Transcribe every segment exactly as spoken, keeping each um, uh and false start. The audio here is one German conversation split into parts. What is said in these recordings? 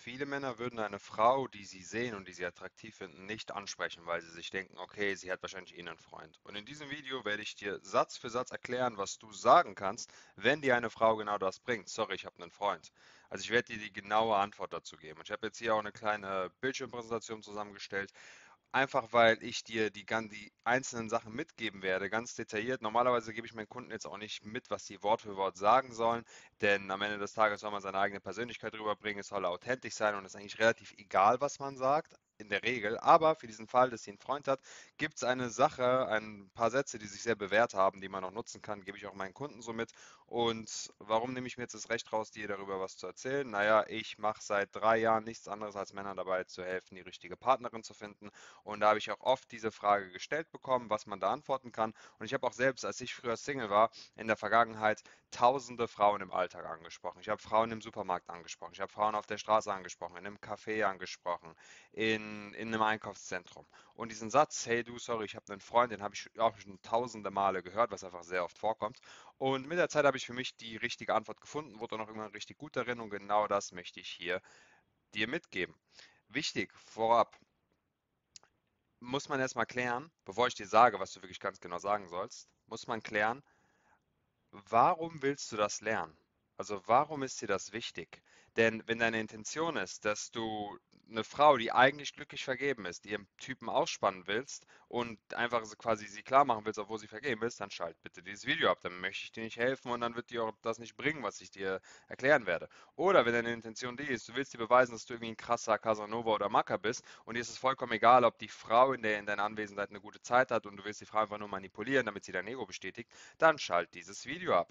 Viele Männer würden eine Frau, die sie sehen und die sie attraktiv finden, nicht ansprechen, weil sie sich denken, okay, sie hat wahrscheinlich eh einen Freund. Und in diesem Video werde ich dir Satz für Satz erklären, was du sagen kannst, wenn dir eine Frau genau das bringt. Sorry, ich habe einen Freund. Also ich werde dir die genaue Antwort dazu geben. Und ich habe jetzt hier auch eine kleine Bildschirmpräsentation zusammengestellt. Einfach weil ich dir die, gan- die einzelnen Sachen mitgeben werde, ganz detailliert. Normalerweise gebe ich meinen Kunden jetzt auch nicht mit, was sie Wort für Wort sagen sollen, denn am Ende des Tages soll man seine eigene Persönlichkeit rüberbringen, es soll authentisch sein und es ist eigentlich relativ egal, was man sagt, in der Regel. Aber für diesen Fall, dass sie einen Freund hat, gibt es eine Sache, ein paar Sätze, die sich sehr bewährt haben, die man auch nutzen kann, gebe ich auch meinen Kunden so mit. Und warum nehme ich mir jetzt das Recht raus, dir darüber was zu erzählen? Naja, ich mache seit drei Jahren nichts anderes, als Männern dabei zu helfen, die richtige Partnerin zu finden. Und da habe ich auch oft diese Frage gestellt bekommen, was man da antworten kann. Und ich habe auch selbst, als ich früher Single war, in der Vergangenheit tausende Frauen im Alltag angesprochen. Ich habe Frauen im Supermarkt angesprochen. Ich habe Frauen auf der Straße angesprochen, in einem Café angesprochen, in, in einem Einkaufszentrum. Und diesen Satz, hey du, sorry, ich habe einen Freund, den habe ich auch schon tausende Male gehört, was einfach sehr oft vorkommt. Und mit der Zeit habe ich für mich die richtige Antwort gefunden, wurde auch noch irgendwann richtig gut darin und genau das möchte ich hier dir mitgeben. Wichtig vorab, muss man erstmal klären, bevor ich dir sage, was du wirklich ganz genau sagen sollst, muss man klären, warum willst du das lernen? Also warum ist dir das wichtig? Denn wenn deine Intention ist, dass du eine Frau, die eigentlich glücklich vergeben ist, ihrem Typen ausspannen willst und einfach so quasi sie klar machen willst, obwohl sie vergeben ist, dann schalt bitte dieses Video ab. Dann möchte ich dir nicht helfen und dann wird dir auch das nicht bringen, was ich dir erklären werde. Oder wenn deine Intention die ist, du willst dir beweisen, dass du irgendwie ein krasser Casanova oder Macker bist und dir ist es vollkommen egal, ob die Frau in der in deiner Anwesenheit eine gute Zeit hat und du willst die Frau einfach nur manipulieren, damit sie dein Ego bestätigt, dann schalt dieses Video ab.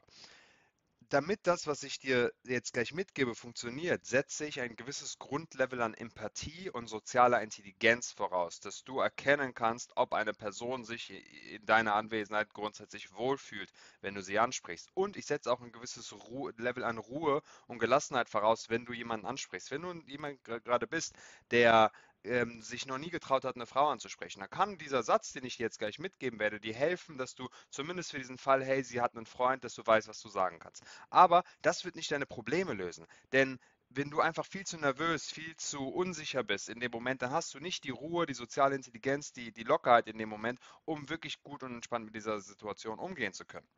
Damit das, was ich dir jetzt gleich mitgebe, funktioniert, setze ich ein gewisses Grundlevel an Empathie und sozialer Intelligenz voraus, dass du erkennen kannst, ob eine Person sich in deiner Anwesenheit grundsätzlich wohlfühlt, wenn du sie ansprichst. Und ich setze auch ein gewisses Ru Level an Ruhe und Gelassenheit voraus, wenn du jemanden ansprichst. Wenn du jemand gerade bist, der ähm, sich noch nie getraut hat, eine Frau anzusprechen, dann kann dieser Satz, den ich dir jetzt gleich mitgeben werde, dir helfen, dass du zumindest für diesen Fall, hey, sie hat einen Freund, dass du weißt, was du sagen kannst. Aber das wird nicht deine Probleme lösen. Denn wenn du einfach viel zu nervös, viel zu unsicher bist in dem Moment, dann hast du nicht die Ruhe, die soziale Intelligenz, die, die Lockerheit in dem Moment, um wirklich gut und entspannt mit dieser Situation umgehen zu können.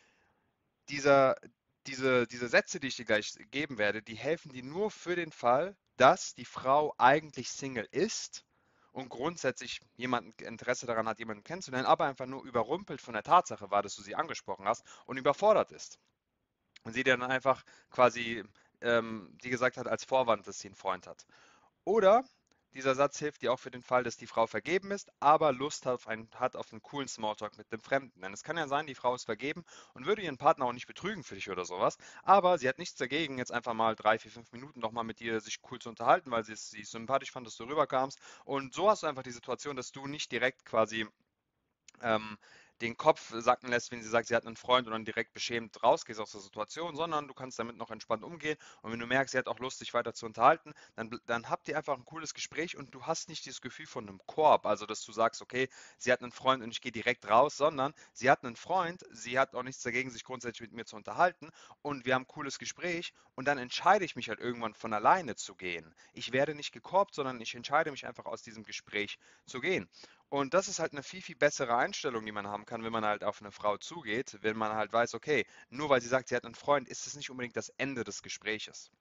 Dieser, diese, diese Sätze, die ich dir gleich geben werde, die helfen dir nur für den Fall, dass die Frau eigentlich Single ist und grundsätzlich jemanden Interesse daran hat, jemanden kennenzulernen, aber einfach nur überrumpelt von der Tatsache war, dass du sie angesprochen hast und überfordert ist. Und sie dann einfach quasi, ähm, die gesagt hat, als Vorwand, dass sie einen Freund hat. Oder dieser Satz hilft dir auch für den Fall, dass die Frau vergeben ist, aber Lust auf einen, hat auf einen coolen Smalltalk mit dem Fremden. Denn es kann ja sein, die Frau ist vergeben und würde ihren Partner auch nicht betrügen für dich oder sowas, aber sie hat nichts dagegen, jetzt einfach mal drei, vier, fünf Minuten noch mal mit dir sich cool zu unterhalten, weil sie es sie sympathisch fand, dass du rüberkamst. Und so hast du einfach die Situation, dass du nicht direkt quasi ähm, den Kopf sacken lässt, wenn sie sagt, sie hat einen Freund und dann direkt beschämt rausgehst aus der Situation, sondern du kannst damit noch entspannt umgehen. Und wenn du merkst, sie hat auch Lust, sich weiter zu unterhalten, dann, dann habt ihr einfach ein cooles Gespräch und du hast nicht dieses Gefühl von einem Korb, also dass du sagst, okay, sie hat einen Freund und ich gehe direkt raus, sondern sie hat einen Freund, sie hat auch nichts dagegen, sich grundsätzlich mit mir zu unterhalten und wir haben ein cooles Gespräch und dann entscheide ich mich halt irgendwann von alleine zu gehen. Ich werde nicht gekorbt, sondern ich entscheide mich einfach aus diesem Gespräch zu gehen. Und das ist halt eine viel, viel bessere Einstellung, die man haben kann, wenn man halt auf eine Frau zugeht, wenn man halt weiß, okay, nur weil sie sagt, sie hat einen Freund, ist es nicht unbedingt das Ende des Gespräches.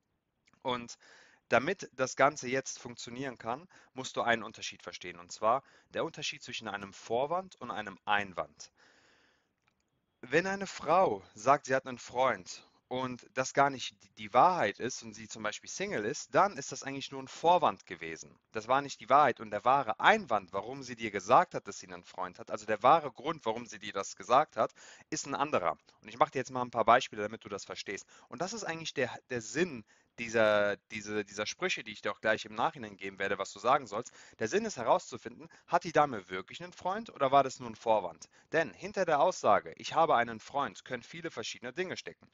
Und damit das Ganze jetzt funktionieren kann, musst du einen Unterschied verstehen. Und zwar der Unterschied zwischen einem Vorwand und einem Einwand. Wenn eine Frau sagt, sie hat einen Freund und das gar nicht die Wahrheit ist und sie zum Beispiel Single ist, dann ist das eigentlich nur ein Vorwand gewesen. Das war nicht die Wahrheit und der wahre Einwand, warum sie dir gesagt hat, dass sie einen Freund hat, also der wahre Grund, warum sie dir das gesagt hat, ist ein anderer. Und ich mache dir jetzt mal ein paar Beispiele, damit du das verstehst. Und das ist eigentlich der, der Sinn dieser, diese, dieser Sprüche, die ich dir auch gleich im Nachhinein geben werde, was du sagen sollst. Der Sinn ist herauszufinden, hat die Dame wirklich einen Freund oder war das nur ein Vorwand? Denn hinter der Aussage, ich habe einen Freund, können viele verschiedene Dinge stecken.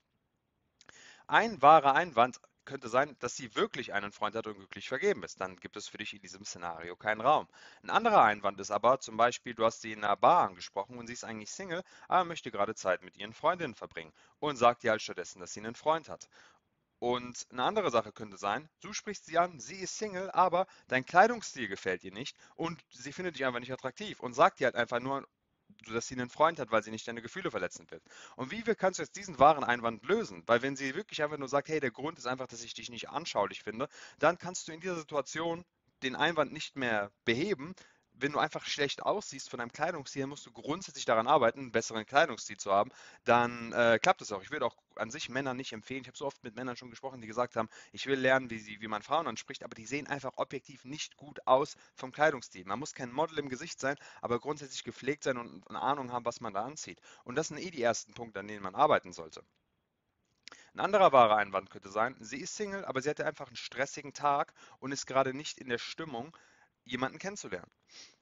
Ein wahrer Einwand könnte sein, dass sie wirklich einen Freund hat und glücklich vergeben ist. Dann gibt es für dich in diesem Szenario keinen Raum. Ein anderer Einwand ist aber zum Beispiel, du hast sie in einer Bar angesprochen und sie ist eigentlich Single, aber möchte gerade Zeit mit ihren Freundinnen verbringen und sagt dir halt stattdessen, dass sie einen Freund hat. Und eine andere Sache könnte sein, du sprichst sie an, sie ist Single, aber dein Kleidungsstil gefällt ihr nicht und sie findet dich einfach nicht attraktiv und sagt dir halt einfach nur, dass sie einen Freund hat, weil sie nicht deine Gefühle verletzen will. Und wie wir- kannst du jetzt diesen wahren Einwand lösen? Weil wenn sie wirklich einfach nur sagt, hey, der Grund ist einfach, dass ich dich nicht anschaulich finde, dann kannst du in dieser Situation den Einwand nicht mehr beheben. Wenn du einfach schlecht aussiehst von deinem Kleidungsstil, musst du grundsätzlich daran arbeiten, einen besseren Kleidungsstil zu haben. Dann äh, klappt es auch. Ich würde auch an sich Männern nicht empfehlen. Ich habe so oft mit Männern schon gesprochen, die gesagt haben, ich will lernen, wie, sie, wie man Frauen anspricht, aber die sehen einfach objektiv nicht gut aus vom Kleidungsstil. Man muss kein Model im Gesicht sein, aber grundsätzlich gepflegt sein und eine Ahnung haben, was man da anzieht. Und das sind eh die ersten Punkte, an denen man arbeiten sollte. Ein anderer wahrer Einwand könnte sein, sie ist Single, aber sie hatte einfach einen stressigen Tag und ist gerade nicht in der Stimmung, jemanden kennenzulernen.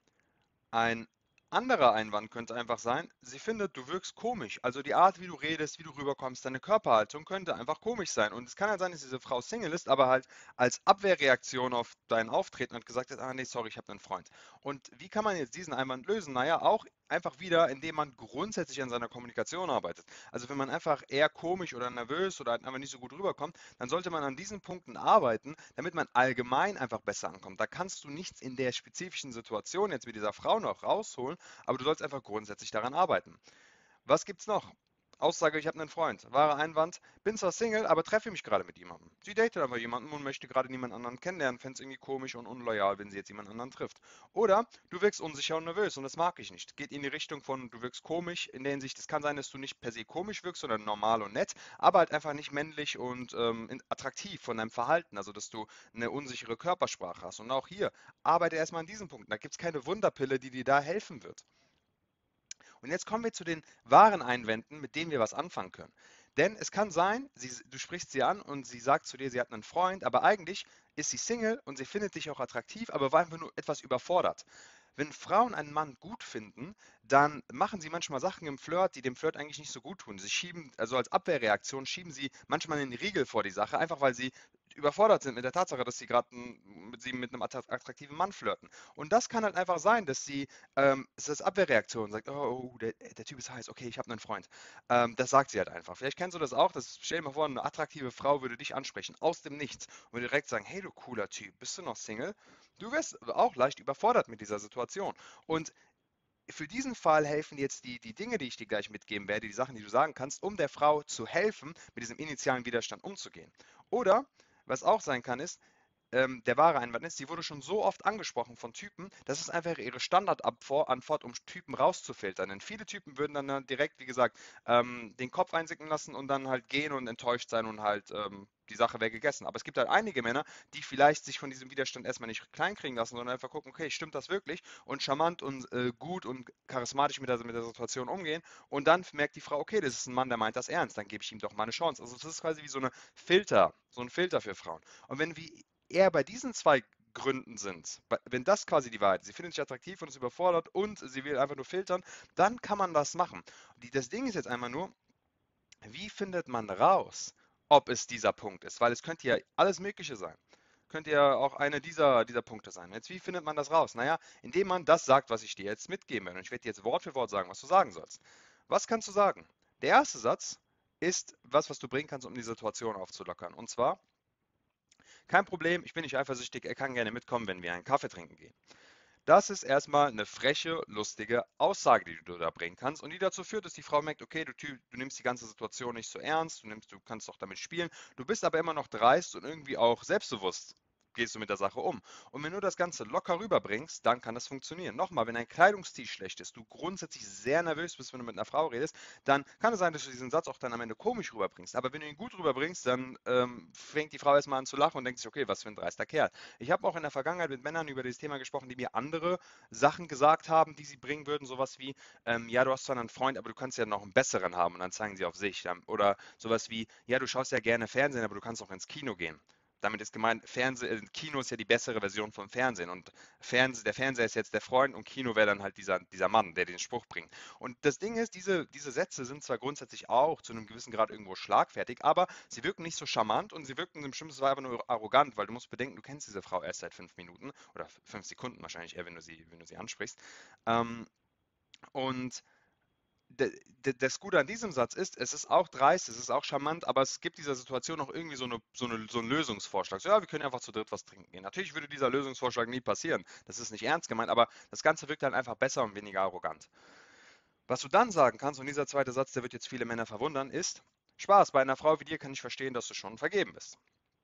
Ein anderer Einwand könnte einfach sein, sie findet, du wirkst komisch. Also die Art, wie du redest, wie du rüberkommst, deine Körperhaltung könnte einfach komisch sein. Und es kann halt sein, dass diese Frau Single ist, aber halt als Abwehrreaktion auf dein Auftreten hat gesagt hat, ah nee, sorry, ich habe einen Freund. Und wie kann man jetzt diesen Einwand lösen? Naja, auch einfach wieder, indem man grundsätzlich an seiner Kommunikation arbeitet. Also wenn man einfach eher komisch oder nervös oder halt einfach nicht so gut rüberkommt, dann sollte man an diesen Punkten arbeiten, damit man allgemein einfach besser ankommt. Da kannst du nichts in der spezifischen Situation jetzt mit dieser Frau noch rausholen, aber du sollst einfach grundsätzlich daran arbeiten. Was gibt's noch? Aussage, ich habe einen Freund. Wahrer Einwand, bin zwar Single, aber treffe mich gerade mit jemandem. Sie datet aber jemanden und möchte gerade niemand anderen kennenlernen, fände es irgendwie komisch und unloyal, wenn sie jetzt jemand anderen trifft. Oder du wirkst unsicher und nervös und das mag ich nicht. Geht in die Richtung von, du wirkst komisch, in der Hinsicht, es kann sein, dass du nicht per se komisch wirkst, sondern normal und nett, aber halt einfach nicht männlich und ähm, in- attraktiv von deinem Verhalten, also dass du eine unsichere Körpersprache hast. Und auch hier, arbeite erstmal an diesen Punkten. Da gibt es keine Wunderpille, die dir da helfen wird. Und jetzt kommen wir zu den wahren Einwänden, mit denen wir was anfangen können. Denn es kann sein, sie, du sprichst sie an und sie sagt zu dir, sie hat einen Freund, aber eigentlich ist sie Single und sie findet dich auch attraktiv, aber war einfach nur etwas überfordert. Wenn Frauen einen Mann gut finden, dann machen sie manchmal Sachen im Flirt, die dem Flirt eigentlich nicht so gut tun. Sie schieben, also als Abwehrreaktion schieben sie manchmal einen Riegel vor die Sache, einfach weil sie überfordert sind mit der Tatsache, dass sie gerade mit sie mit einem attraktiven Mann flirten. Und das kann halt einfach sein, dass sie ähm, es ist Abwehrreaktion, sagt, oh, oh der, der Typ ist heiß, okay, ich habe einen Freund. Ähm, das sagt sie halt einfach. Vielleicht kennst du das auch, das, stell dir mal vor, eine attraktive Frau würde dich ansprechen, aus dem Nichts und würde direkt sagen, hey du cooler Typ, bist du noch Single? Du wirst auch leicht überfordert mit dieser Situation. Und für diesen Fall helfen jetzt die, die Dinge, die ich dir gleich mitgeben werde, die Sachen, die du sagen kannst, um der Frau zu helfen, mit diesem initialen Widerstand umzugehen. Oder, was auch sein kann, ist, ähm, der wahre Einwand ist, sie wurde schon so oft angesprochen von Typen, das ist einfach ihre Standardantwort, um Typen rauszufiltern. Denn viele Typen würden dann direkt, wie gesagt, ähm, den Kopf einsinken lassen und dann halt gehen und enttäuscht sein und halt ähm, die Sache wäre gegessen. Aber es gibt halt einige Männer, die vielleicht sich von diesem Widerstand erstmal nicht kleinkriegen lassen, sondern einfach gucken, okay, stimmt das wirklich? Und charmant und äh, gut und charismatisch mit der, mit der Situation umgehen. Und dann merkt die Frau, okay, das ist ein Mann, der meint das ernst, dann gebe ich ihm doch mal eine Chance. Also das ist quasi wie so eine Filter, so ein Filter für Frauen. Und wenn wir eher bei diesen zwei Gründen sind, wenn das quasi die Wahrheit ist, sie findet sich attraktiv und ist überfordert und sie will einfach nur filtern, dann kann man das machen. Die, das Ding ist jetzt einmal nur, wie findet man raus, ob es dieser Punkt ist? Weil es könnte ja alles Mögliche sein. Könnte ja auch einer dieser, dieser Punkte sein. Jetzt, wie findet man das raus? Naja, indem man das sagt, was ich dir jetzt mitgeben werde. Und ich werde dir jetzt Wort für Wort sagen, was du sagen sollst. Was kannst du sagen? Der erste Satz ist was, was du bringen kannst, um die Situation aufzulockern. Und zwar, kein Problem, ich bin nicht eifersüchtig, er kann gerne mitkommen, wenn wir einen Kaffee trinken gehen. Das ist erstmal eine freche, lustige Aussage, die du da bringen kannst und die dazu führt, dass die Frau merkt, okay, du, du nimmst die ganze Situation nicht so ernst, du nimmst, du kannst doch damit spielen, du bist aber immer noch dreist und irgendwie auch selbstbewusst gehst du mit der Sache um. Und wenn du das Ganze locker rüberbringst, dann kann das funktionieren. Nochmal, wenn dein Kleidungsstil schlecht ist, du grundsätzlich sehr nervös bist, wenn du mit einer Frau redest, dann kann es sein, dass du diesen Satz auch dann am Ende komisch rüberbringst. Aber wenn du ihn gut rüberbringst, dann ähm, fängt die Frau erstmal an zu lachen und denkt sich, okay, was für ein dreister Kerl. Ich habe auch in der Vergangenheit mit Männern über dieses Thema gesprochen, die mir andere Sachen gesagt haben, die sie bringen würden. Sowas wie, ähm, ja, du hast zwar einen Freund, aber du kannst ja noch einen besseren haben und dann zeigen sie auf sich. Oder sowas wie, ja, du schaust ja gerne Fernsehen, aber du kannst auch ins Kino gehen. Damit ist gemeint, Fernseh, äh, Kino ist ja die bessere Version vom Fernsehen und Fernseh, der Fernseher ist jetzt der Freund und Kino wäre dann halt dieser, dieser Mann, der den Spruch bringt. Und das Ding ist, diese, diese Sätze sind zwar grundsätzlich auch zu einem gewissen Grad irgendwo schlagfertig, aber sie wirken nicht so charmant und sie wirken im schlimmsten Fall einfach nur arrogant, weil du musst bedenken, du kennst diese Frau erst seit fünf Minuten oder fünf Sekunden wahrscheinlich eher, wenn du sie, wenn du sie ansprichst. Ähm, und d- d- das Gute an diesem Satz ist, es ist auch dreist, es ist auch charmant, aber es gibt dieser Situation auch irgendwie so, eine, so, eine, so einen Lösungsvorschlag. So, ja, wir können einfach zu dritt was trinken gehen. Natürlich würde dieser Lösungsvorschlag nie passieren. Das ist nicht ernst gemeint, aber das Ganze wirkt dann einfach besser und weniger arrogant. Was du dann sagen kannst, und dieser zweite Satz, der wird jetzt viele Männer verwundern, ist: Spaß, bei einer Frau wie dir kann ich verstehen, dass du schon vergeben bist.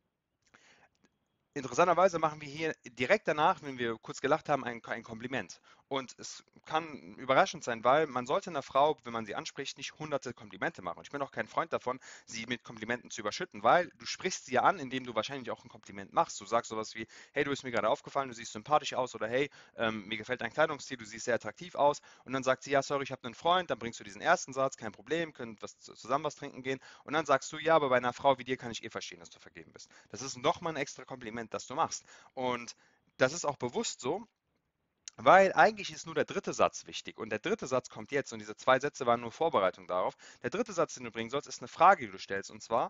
Interessanterweise machen wir hier direkt danach, wenn wir kurz gelacht haben, ein, ein Kompliment. Und es kann überraschend sein, weil man sollte einer Frau, wenn man sie anspricht, nicht hunderte Komplimente machen. Und ich bin auch kein Freund davon, sie mit Komplimenten zu überschütten, weil du sprichst sie ja an, indem du wahrscheinlich auch ein Kompliment machst. Du sagst sowas wie: Hey, du bist mir gerade aufgefallen, du siehst sympathisch aus, oder hey, ähm, mir gefällt dein Kleidungsstil, du siehst sehr attraktiv aus. Und dann sagt sie: Ja, sorry, ich habe einen Freund. Dann bringst du diesen ersten Satz: Kein Problem, können was, zusammen was trinken gehen. Und dann sagst du: Ja, aber bei einer Frau wie dir kann ich eh verstehen, dass du vergeben bist. Das ist nochmal ein extra Kompliment, das du machst. Und das ist auch bewusst so, weil eigentlich ist nur der dritte Satz wichtig. Und der dritte Satz kommt jetzt. Und diese zwei Sätze waren nur Vorbereitung darauf. Der dritte Satz, den du bringen sollst, ist eine Frage, die du stellst. Und zwar: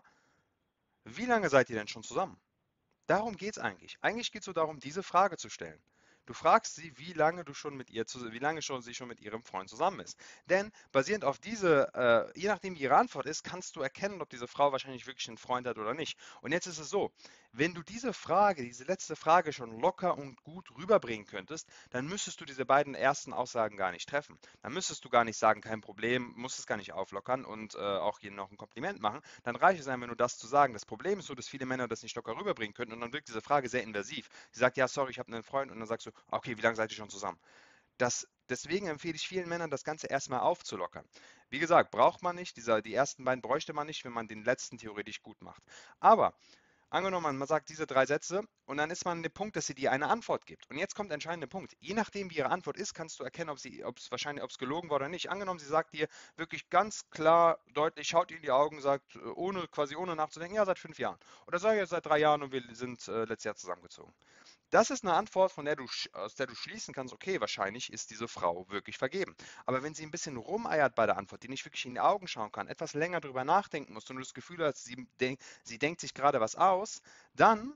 Wie lange seid ihr denn schon zusammen? Darum geht es eigentlich. Eigentlich geht es so darum, diese Frage zu stellen. Du fragst sie, wie lange du schon mit ihr, wie lange schon sie schon mit ihrem Freund zusammen ist. Denn basierend auf diese, äh, je nachdem wie ihre Antwort ist, kannst du erkennen, ob diese Frau wahrscheinlich wirklich einen Freund hat oder nicht. Und jetzt ist es so: Wenn du diese Frage, diese letzte Frage schon locker und gut rüberbringen könntest, dann müsstest du diese beiden ersten Aussagen gar nicht treffen. Dann müsstest du gar nicht sagen, kein Problem, musst es gar nicht auflockern und äh, auch jedem noch ein Kompliment machen. Dann reicht es einfach nur, das zu sagen. Das Problem ist so, dass viele Männer das nicht locker rüberbringen können und dann wirkt diese Frage sehr invasiv. Sie sagt: Ja, sorry, ich habe einen Freund, und dann sagst du: Okay, wie lange seid ihr schon zusammen? Das, deswegen empfehle ich vielen Männern, das Ganze erstmal aufzulockern. Wie gesagt, braucht man nicht, dieser, die ersten beiden bräuchte man nicht, wenn man den letzten theoretisch gut macht. Aber angenommen, man sagt diese drei Sätze und dann ist man an dem Punkt, dass sie dir eine Antwort gibt. Und jetzt kommt der entscheidende Punkt. Je nachdem, wie ihre Antwort ist, kannst du erkennen, ob sie, ob es wahrscheinlich, ob es gelogen war oder nicht. Angenommen, sie sagt dir wirklich ganz klar, deutlich, schaut dir in die Augen, sagt, äh, ohne, quasi ohne nachzudenken: Ja, seit fünf Jahren. Oder sage ich seit drei Jahren und wir sind äh, letztes Jahr zusammengezogen. Das ist eine Antwort, von der du, aus der du schließen kannst: Okay, wahrscheinlich ist diese Frau wirklich vergeben. Aber wenn sie ein bisschen rumeiert bei der Antwort, die nicht wirklich in die Augen schauen kann, etwas länger drüber nachdenken muss und du das Gefühl hast, sie, denk, sie denkt sich gerade was aus, dann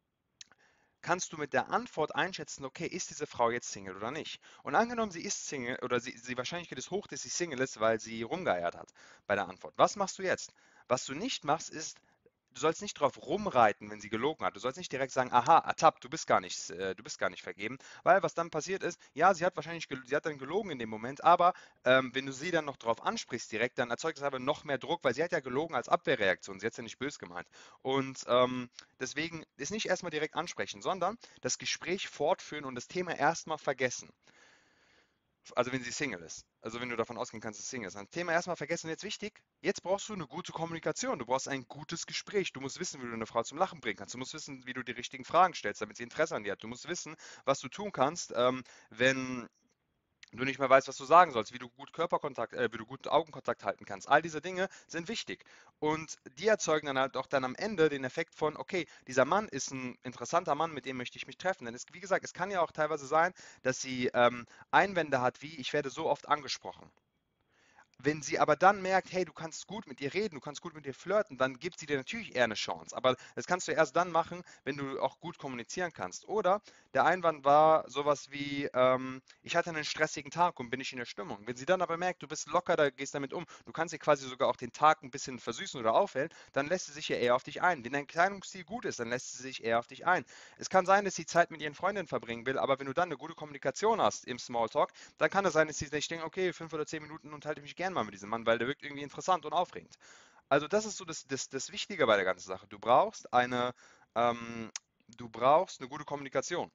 kannst du mit der Antwort einschätzen: Okay, ist diese Frau jetzt Single oder nicht? Und angenommen, sie ist Single, oder sie, die Wahrscheinlichkeit ist hoch, dass sie Single ist, weil sie rumgeeiert hat bei der Antwort. Was machst du jetzt? Was du nicht machst, ist, du sollst nicht drauf rumreiten, wenn sie gelogen hat. Du sollst nicht direkt sagen: Aha, ertappt, du bist gar nicht, äh, du bist gar nicht vergeben. Weil was dann passiert ist: Ja, sie hat wahrscheinlich, sie hat dann gelogen in dem Moment, aber ähm, wenn du sie dann noch drauf ansprichst direkt, dann erzeugt das aber noch mehr Druck, weil sie hat ja gelogen als Abwehrreaktion. Sie hat es ja nicht böse gemeint. Und ähm, deswegen ist nicht erstmal direkt ansprechen, sondern das Gespräch fortführen und das Thema erstmal vergessen. Also wenn sie Single ist. Also wenn du davon ausgehen kannst, dass sie Single ist. Ein Thema erstmal vergessen. Jetzt wichtig: Jetzt brauchst du eine gute Kommunikation. Du brauchst ein gutes Gespräch. Du musst wissen, wie du eine Frau zum Lachen bringen kannst. Du musst wissen, wie du die richtigen Fragen stellst, damit sie Interesse an dir hat. Du musst wissen, was du tun kannst, ähm, wenn du nicht mehr weißt, was du sagen sollst, wie du gut Körperkontakt, äh, wie du gut Augenkontakt halten kannst. All diese Dinge sind wichtig. Und die erzeugen dann halt auch dann am Ende den Effekt von: Okay, dieser Mann ist ein interessanter Mann, mit dem möchte ich mich treffen. Denn es, wie gesagt, es kann ja auch teilweise sein, dass sie ähm, Einwände hat wie: Ich werde so oft angesprochen. Wenn sie aber dann merkt: Hey, du kannst gut mit ihr reden, du kannst gut mit ihr flirten, dann gibt sie dir natürlich eher eine Chance. Aber das kannst du erst dann machen, wenn du auch gut kommunizieren kannst. Oder der Einwand war sowas wie: ähm, Ich hatte einen stressigen Tag und bin nicht in der Stimmung. Wenn sie dann aber merkt, du bist locker, da gehst damit um, du kannst ihr quasi sogar auch den Tag ein bisschen versüßen oder aufhellen, dann lässt sie sich ja eher auf dich ein. Wenn dein Kleidungsstil gut ist, dann lässt sie sich eher auf dich ein. Es kann sein, dass sie Zeit mit ihren Freundinnen verbringen will, aber wenn du dann eine gute Kommunikation hast im Smalltalk, dann kann es sein, dass sie sich denken: Okay, fünf oder zehn Minuten unterhalte ich mich gern mal mit diesem Mann, weil der wirkt irgendwie interessant und aufregend. Also das ist so das, das, das Wichtige bei der ganzen Sache. Du brauchst eine, ähm, du brauchst eine gute Kommunikation.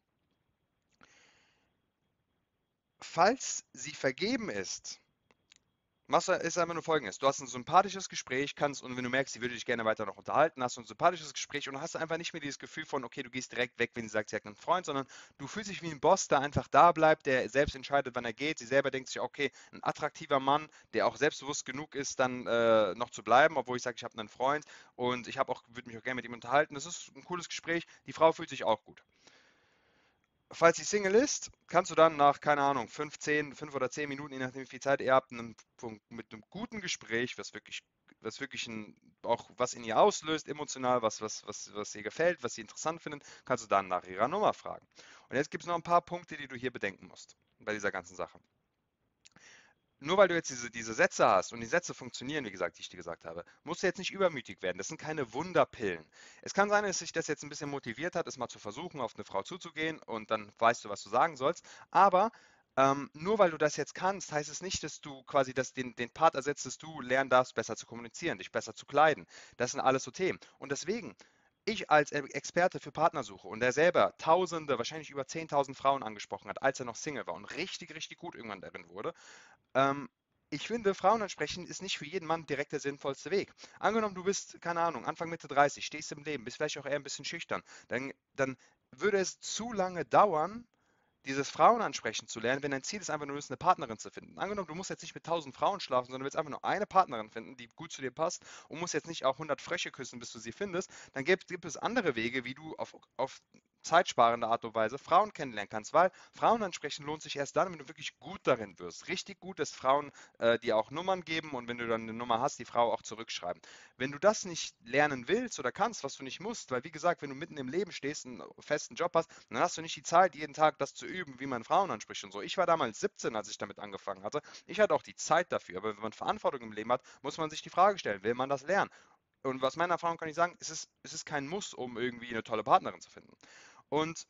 Falls sie vergeben ist, machst du, ist einfach nur Folgendes: Du hast ein sympathisches Gespräch, kannst, und wenn du merkst, sie würde dich gerne weiter noch unterhalten, hast du ein sympathisches Gespräch und hast einfach nicht mehr dieses Gefühl von: Okay, du gehst direkt weg, wenn sie sagt, sie hat einen Freund, sondern du fühlst dich wie ein Boss, der einfach da bleibt, der selbst entscheidet, wann er geht. Sie selber denkt sich: Okay, ein attraktiver Mann, der auch selbstbewusst genug ist, dann äh, noch zu bleiben, obwohl ich sage, ich habe einen Freund und ich habe auch, würde mich auch gerne mit ihm unterhalten. Das ist ein cooles Gespräch. Die Frau fühlt sich auch gut. Falls sie Single ist, kannst du dann nach, keine Ahnung, fünf, zehn, fünf oder zehn Minuten, je nachdem wie viel Zeit ihr habt, einem, mit einem guten Gespräch, was wirklich, was wirklich ein, auch was in ihr auslöst, emotional, was, was, was, was ihr gefällt, was sie interessant findet, kannst du dann nach ihrer Nummer fragen. Und jetzt gibt es noch ein paar Punkte, die du hier bedenken musst bei dieser ganzen Sache. nur weil du jetzt diese, diese Sätze hast und die Sätze funktionieren, wie gesagt, die ich dir gesagt habe, musst du jetzt nicht übermütig werden. Das sind keine Wunderpillen. Es kann sein, dass sich das jetzt ein bisschen motiviert hat, es mal zu versuchen, auf eine Frau zuzugehen und dann weißt du, was du sagen sollst. Aber ähm, nur weil du das jetzt kannst, heißt es nicht, dass du quasi das, den, den Part ersetzt, dass du lernen darfst, besser zu kommunizieren, dich besser zu kleiden. Das sind alles so Themen. Und deswegen, ich als E- Experte für Partnersuche und der selber Tausende, wahrscheinlich über zehntausend Frauen angesprochen hat, als er noch Single war und richtig, richtig gut irgendwann darin wurde, ähm, ich finde, Frauen ansprechen ist nicht für jeden Mann direkt der sinnvollste Weg. Angenommen, du bist, keine Ahnung, Anfang Mitte dreißig, stehst im Leben, bist vielleicht auch eher ein bisschen schüchtern, dann, dann würde es zu lange dauern, dieses Frauen ansprechen zu lernen, wenn dein Ziel ist, einfach nur eine Partnerin zu finden. Angenommen, du musst jetzt nicht mit tausend Frauen schlafen, sondern willst einfach nur eine Partnerin finden, die gut zu dir passt und musst jetzt nicht auch hundert Frösche küssen, bis du sie findest, dann gibt, gibt es andere Wege, wie du auf, auf zeitsparende Art und Weise Frauen kennenlernen kannst, weil Frauen ansprechen lohnt sich erst dann, wenn du wirklich gut darin wirst. Richtig gut, dass Frauen äh, dir auch Nummern geben und wenn du dann eine Nummer hast, die Frau auch zurückschreiben. Wenn du das nicht lernen willst oder kannst, was du nicht musst, weil wie gesagt, wenn du mitten im Leben stehst, einen festen Job hast, dann hast du nicht die Zeit, jeden Tag das zu üben, wie man Frauen anspricht und so. Ich war damals siebzehn, als ich damit angefangen hatte. Ich hatte auch die Zeit dafür. Aber wenn man Verantwortung im Leben hat, muss man sich die Frage stellen, will man das lernen? Und was meiner Erfahrung kann ich sagen, es ist, es ist kein Muss, um irgendwie eine tolle Partnerin zu finden. Und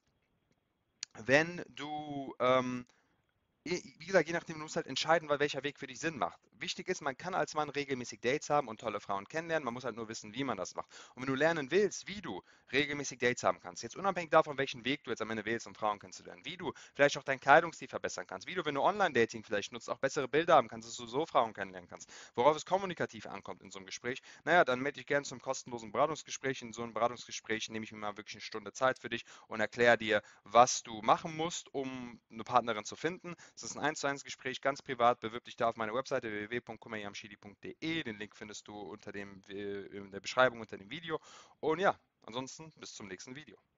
wenn du ähm, wie gesagt, je nachdem, du musst halt entscheiden, weil welcher Weg für dich Sinn macht. Wichtig ist, man kann als Mann regelmäßig Dates haben und tolle Frauen kennenlernen. Man muss halt nur wissen, wie man das macht. Und wenn du lernen willst, wie du regelmäßig Dates haben kannst, jetzt unabhängig davon, welchen Weg du jetzt am Ende wählst, um Frauen kennenzulernen, wie du vielleicht auch deinen Kleidungsstil verbessern kannst, wie du, wenn du Online-Dating vielleicht nutzt, auch bessere Bilder haben kannst, dass du so Frauen kennenlernen kannst, worauf es kommunikativ ankommt in so einem Gespräch, naja, dann melde dich gerne zum kostenlosen Beratungsgespräch. In so einem Beratungsgespräch nehme ich mir mal wirklich eine Stunde Zeit für dich und erkläre dir, was du machen musst, um eine Partnerin zu finden. Es ist ein eins zu eins Gespräch, ganz privat. Bewirb dich da auf meiner Webseite w w w punkt kumayamshidi punkt de. Den Link findest du unter dem, in der Beschreibung unter dem Video. Und ja, ansonsten bis zum nächsten Video.